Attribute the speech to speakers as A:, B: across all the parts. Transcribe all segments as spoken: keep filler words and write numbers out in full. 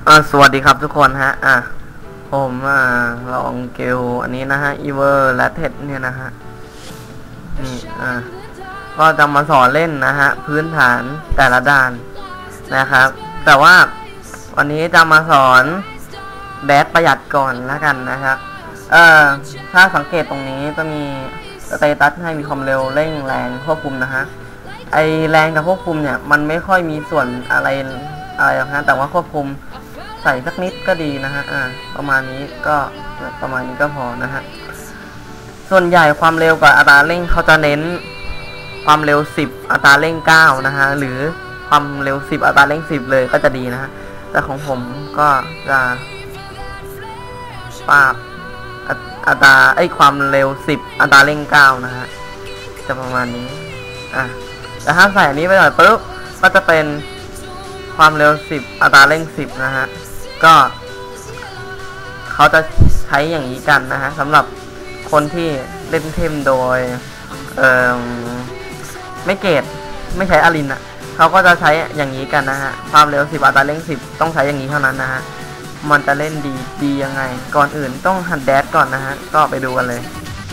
A: อ่าสวัสดีครับทุกคนฮะอ่ะผมอ่าลองเกลอันนี้นะฮะอีเวอร์และเท็ดเนี่ยนะฮะนี่อ่าก็จะมาสอนเล่นนะฮะพื้นฐานแต่ละด้านนะครับแต่ว่าวันนี้จะมาสอนแดดประหยัดก่อนแล้วกันนะครับเอ่อถ้าสังเกตตรงนี้จะมีสเตตัสให้มีความเร็วเร่งแรงควบคุมนะฮะไอแรงกับควบคุมเนี่ยมันไม่ค่อยมีส่วนอะไรอะไรหรอกฮะแต่ว่าควบคุมใส่สักนิดก็ดีนะฮะอ่าประมาณนี้ก็ประมาณนี้ก็พอนะฮะส่วนใหญ่ความเร็วกับอัตราเร่งเขาจะเน้นความเร็วสิบอัตราเร่งเก้านะฮะหรือความเร็วสิบอัตราเร่งสิบเลยก็จะดีนะฮะแต่ของผมก็จะปราบอัตราไอ้ความเร็วสิบอัตราเร่งเก้านะฮะจะประมาณนี้อ่ะแต่ถ้าใส่อันนี้ไปหน่อยปุ๊บก็จะเป็นความเร็วสิบอัตราเร่งสิบนะฮะก็เขาจะใช้อย่างนี้กันนะฮะสำหรับคนที่เล่นเทมโดยเอ่อไม่เกตไม่ใช้อารินอ่ะเขาก็จะใช้อย่างนี้กันนะฮะความเร็วสิบอัตราเร่งสิบต้องใช้อย่างนี้เท่านั้นนะฮะมันจะเล่นดีดียังไงก่อนอื่นต้องหัดแดดก่อนนะฮะก็ไปดูกันเลย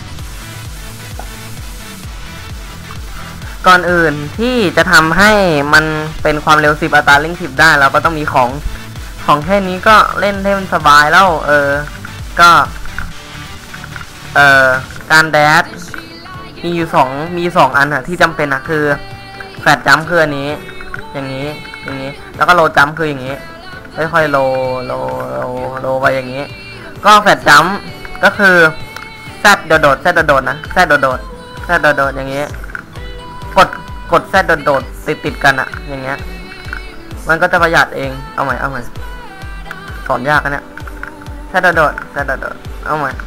A: ก่อนอื่นที่จะทำให้มันเป็นความเร็วสิบอัตราเร่งสิบได้เราก็ต้องมีของของแค่นี้ก็เล่นได้สบายแล้วเออก็เอ่อการแดดมีอยู่สองมีสองอันอะที่จำเป็นอะคือแฟลตจัมป์คืออันนี้อย่างนี้อย่างนี้แล้วก็โลจัมป์คืออย่างนี้ค่อยๆโลโลโลโลไปอย่างนี้ก็แฟลตจัมป์ก็คือแซดโดดๆแซดโดดๆนะแซดโดดๆแซดโดดๆอย่างนี้กดกดแซดโดดๆติดติดกันอะอย่างเงี้ยมันก็จะประหยัดเองเอาใหม่เอาใหม่สอนยากนะเนี่ยแซดโดดๆแซดโดดๆเอาใหม่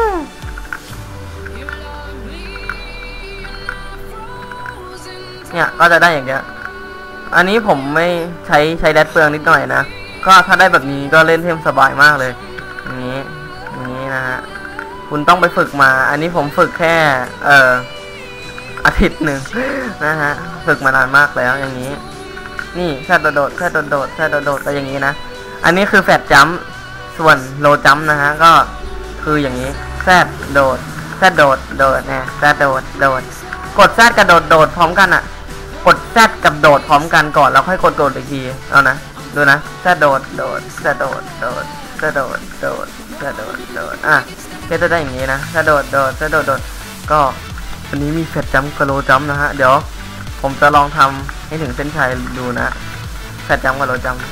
A: เนี่ยก็จะได้อย่างเงี้ยอันนี้ผมไม่ใช้ใช้แดดเปลืองนิดหน่อยนะก็ถ้าได้แบบนี้ก็เล่นเทมสบายมากเลยอย่างนี้อย่างนี้นะฮะคุณต้องไปฝึกมาอันนี้ผมฝึกแค่เอ่ออาทิตย์หนึ่งนะฮะฝึกมานานมากแล้วอย่างนี้นี่แซดโดดแซดโดดแซดโดดไปอย่างนี้นะอันนี้คือแฟลตจัมป์ส่วนโลจัมป์นะฮะก็คืออย่างนี้แซดโดดแซดโดดโดดนะแซดโดดโดดกดแซดกับโดดโดดพร้อมกันอ่ะกดแซดกับโดดพร้อมกันก่อนแล้วค่อยกดโดดอีกทีเอานะดูนะแซดโดดโดดแซดโดดโดดแซดโดดโดดแซดโดดโดดอ่ะก็จะได้อย่างนี้นะแซดโดดโดดแซดโดดโดดก็อันนี้มีแฟลตจัมป์กับโลจัมป์นะฮะเดี๋ยวผมจะลองทำให้ถึงเส้นชัยดูนะแฟลตจัมป์กับโลจัมป์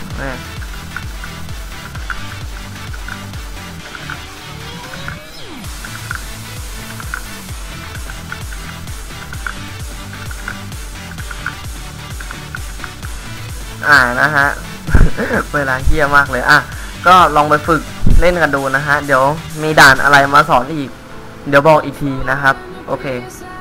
A: อ่านะฮะ เวลาเหี้ยมากเลยอ่ะก็ลองไปฝึกเล่นกันดูนะฮะเดี๋ยวมีด่านอะไรมาสอนอีกเดี๋ยวบอกอีกทีนะครับโอเค